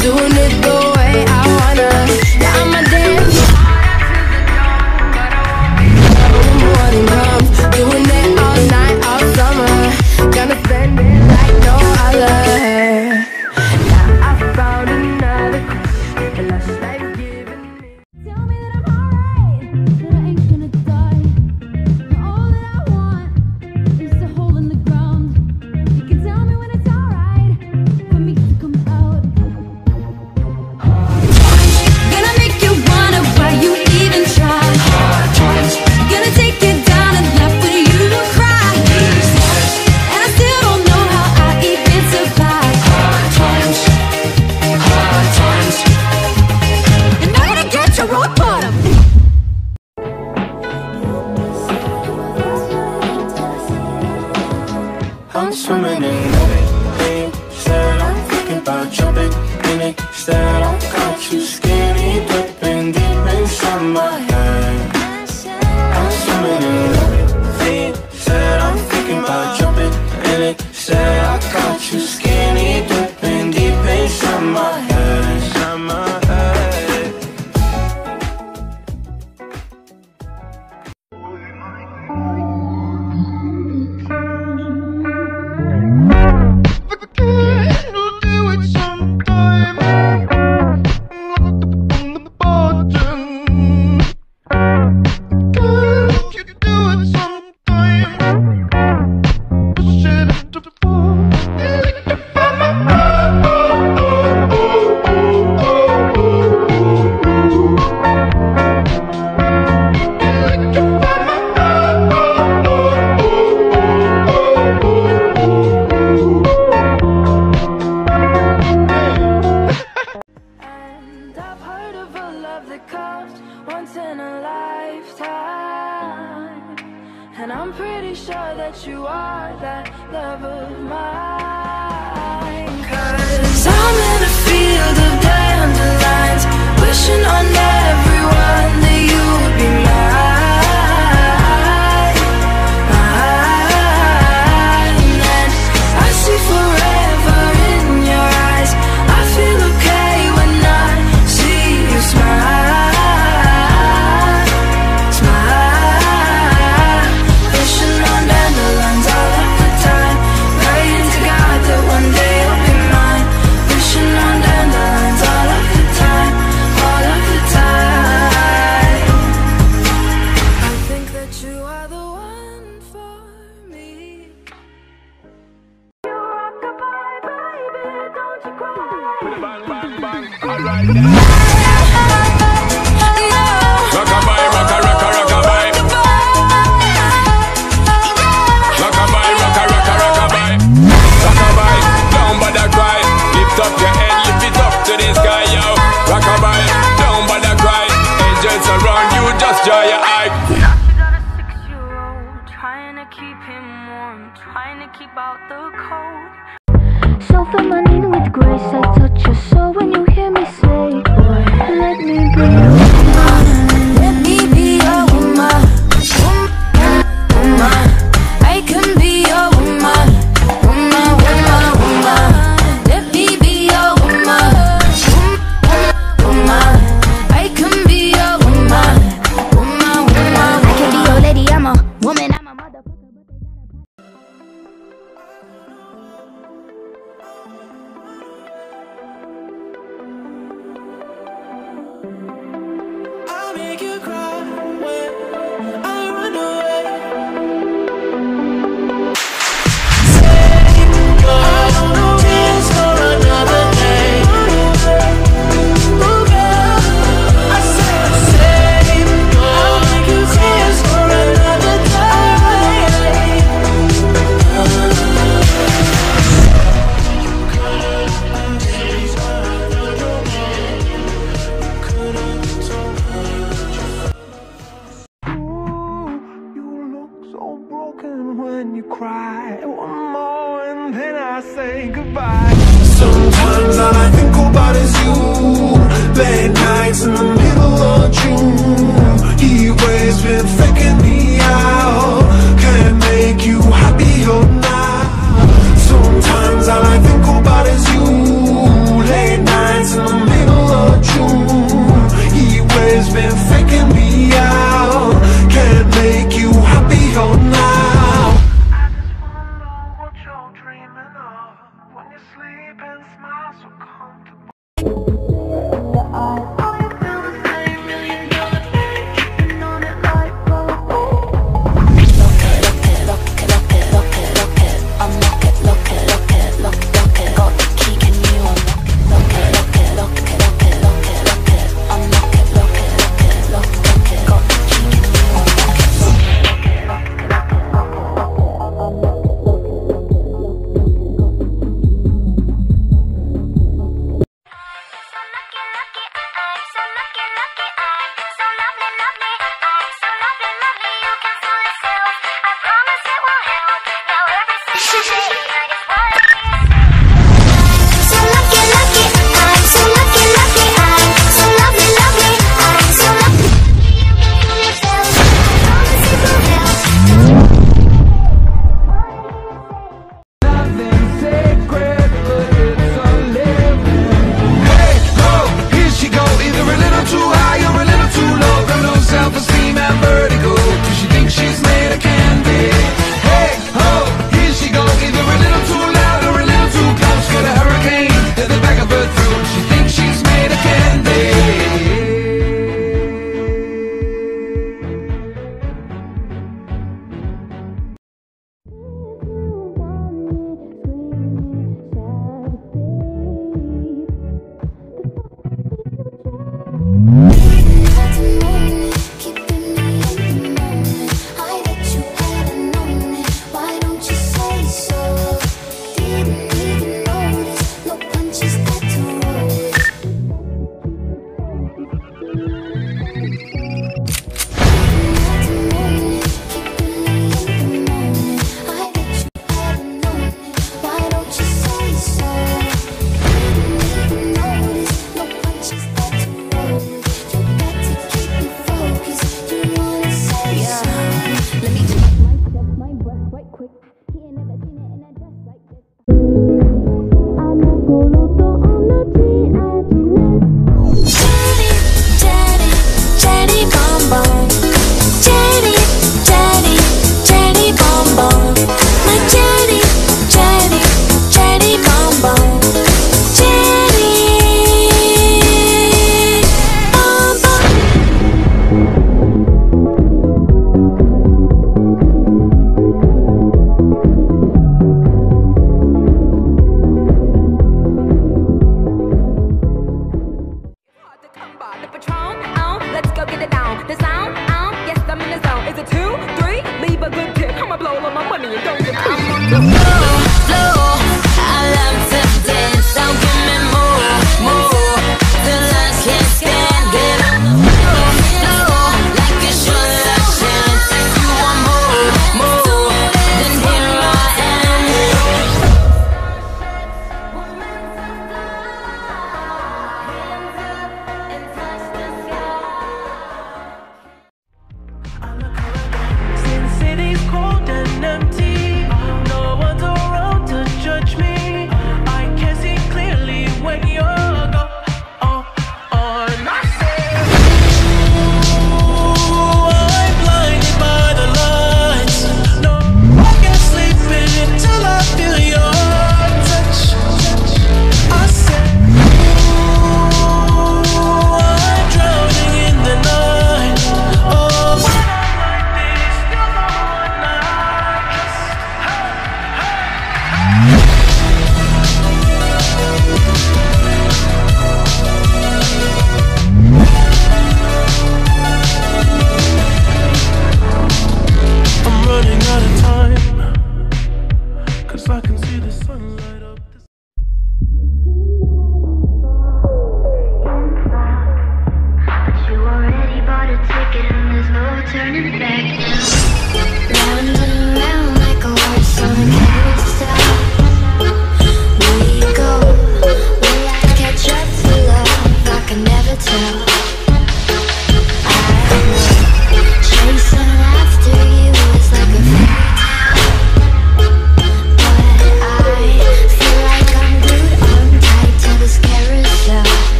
doing it the way I wanna. Yeah, I'ma dance when the morning comes, doing it all night, all summer. Gonna spend it like no other. Now I found another crush, a lush life giving me. Tell me that I'm alright, that I ain't gonna die. All that I want is a hole in the ground. You can tell me when it's alright for me to come out. Gonna make you wonder why you even try. Gonna take you down and laugh for you to cry. And I still don't know how I even survive. And I'm gonna get your rock bottom. I'm swimming in everything. Said I'm thinking about jumping in it. Said I got you skinny dipping deep inside my head. I'm swimming in everything. Said I'm thinking about jumping in it. Said I got you skinny dipping deep inside my head. Inside my head. We'll do it sometime. On the bottom. Girl, you do it sometime. Push it up to the floor. Electrify my heart. Electrify my And I've heard of a love that comes once in a lifetime, and I'm pretty sure that you are that love of mine. 'Cause I'm in a field of dandelions, wishing on everyone that you would be mine, mine. And I see forever in your eyes. I feel okay when I see you smile, smile. Wishing on dandelions all of the time, praying to God that one day you'll be mine. Wishing on dandelions all of the time, all of the time. I think that you are the one for me. You rock-a-bye, baby, don't you cry. Bang, bang, bang. Alright then. Rockabye, rocka, rocka, rockabye. Rockabye, rocka, rocka, rockabye. Rockabye, down by the cry. Lift up your head, lift it up to the sky, yo. Rockabye, down by the cry. Angels around you, just dry your eye. She got a 6-year-old, trying to keep him warm, trying to keep out the cold. So feminine with grace, I touch your soul when you hear me say, boy, let me be your woman. Let me be your woman, woman. I can be your woman, woman, woman, woman. Let me be your woman, woman. I can be your woman, woman, woman. I can be your lady, I'm a woman, I'm a motherfucker, but they gotta it can be.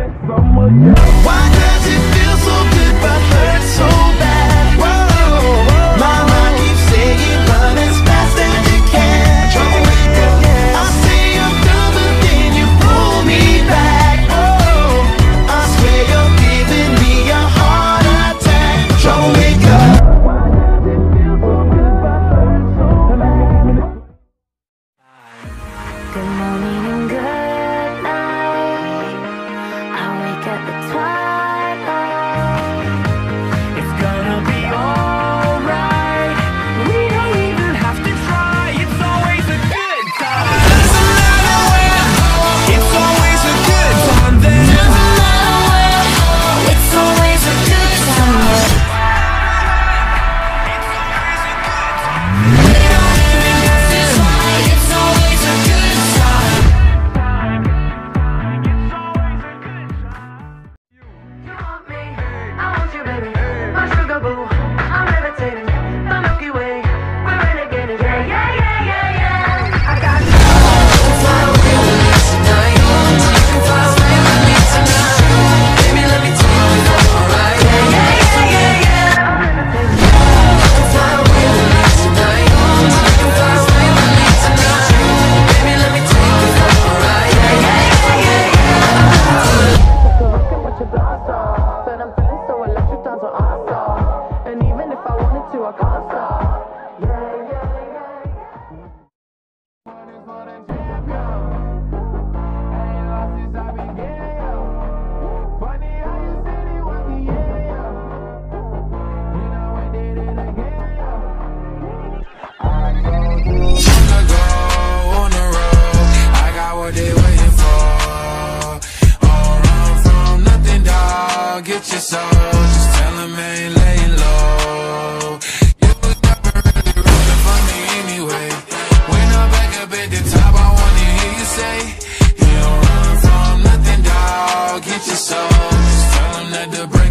Why does it feel so good but hurt so bad? Whoa, my mind keeps saying run as fast as you can. I say I'm done but then you pull me back. Oh, I swear you're giving me a heart attack. Troublemaker. Why does it feel so good but hurt so bad? Good morning and good night. I wake up at twilight. It's gonna be alright. We don't even have to try. It's always a good time. Doesn't matter where. It's always a good time then. Doesn't matter where, it's always a good time. We don't even have to try. It's always a good time. You want me, I want you, baby. My sugar boo, I'm levitating. The Milky Way, we're renegading. Yeah, yeah, yeah, yeah, yeah. I got you. You can fly away with me tonight. You can fly away with me tonight. Baby, let me take you for a ride. Yeah, yeah, yeah, yeah, yeah. I'm levitating. You can fly away with me tonight. You can fly away with me tonight. Baby, let me take you for a ride. Yeah, yeah, yeah, yeah, yeah. With your blast off, and I'm feeling so electric, down to awesome. And even if I wanted to, I can't stop. Yeah, yeah, yeah. On the road, I got what they waiting for. Don't run from nothing, dog. Get your soul, just tell them ain't laying low. You was never really rooting for me anyway. When I'm back up at the top, I wanna hear you say, you don't run from nothing, dog. Get your soul, just tell them that the break